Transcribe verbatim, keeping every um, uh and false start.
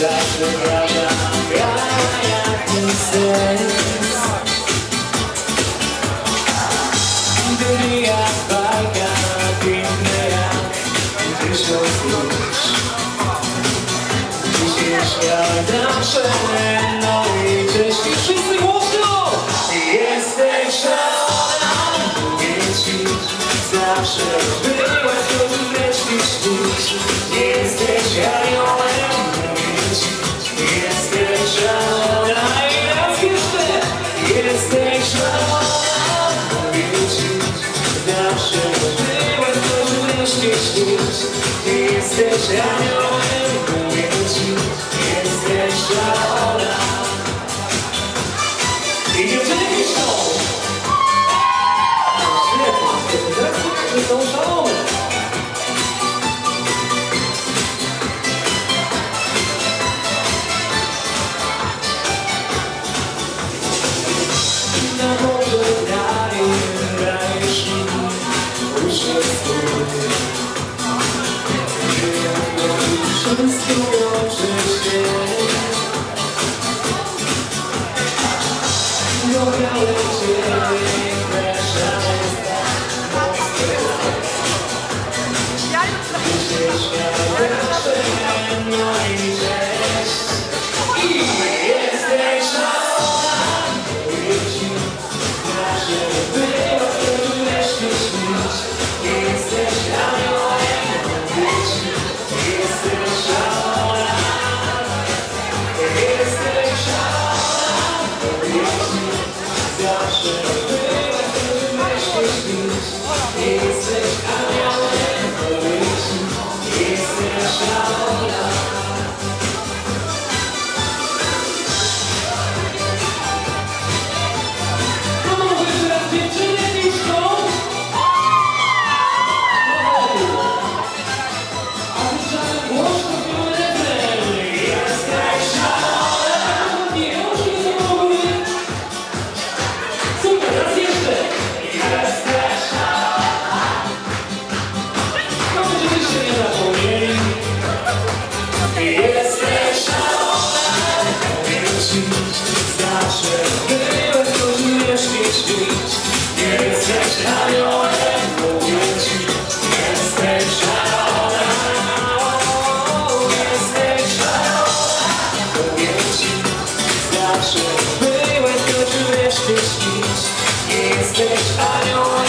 zawsze prawda miała jakiś sens. Gdyby jak bajka, piękne jak tysiąc dusz. Dzisiaj świat zawsze, no i wcześniej wszyscy głośno. Jesteś szalona, mówię ci, zawsze byłaś, choć wreszcie śnisz. Jesteś aniołem, mówię ci, jesteś szalona. I raz jeszcze, jesteś szalona, mówię ci, zawsze byłaś, choć wreszcie śnisz. Jesteś aniołem, mówię ci, jesteś szalona. I dziewczyny są! Świetnie, są szalone. Na morze daje, dajesz mi uszy skóry. Wszystko łączy się. Dobiałe ciebie, szaleństwa mocne. Myślisz, jak no i cześć. I jesteś szalona, mówię ci, zawsze była, choć wreszcie śnisz. Jesteś aniołem, mówię ci, jesteś szalona. Jesteś szalona, mówię ci, zawsze była, choć wreszcie śnisz. Jesteś aniołem, mówię ci, jesteś szalona. No może teraz dziewczyny piszczą? A tymczasem głośno w refren. Jesteś szalona. Nie, oczy nie mogły. Super, raz jeszcze. Jesteś szalona. No żebyście nie zapomnieli. Jesteś szalona, mówię ci, zawsze byłeś, choć wreszcie śnić. Jesteś aniołem, mówię ci, jesteś szalona. Jesteś szalona, mówię ci, zawsze byłeś, choć wreszcie śnić. Jesteś aniołem.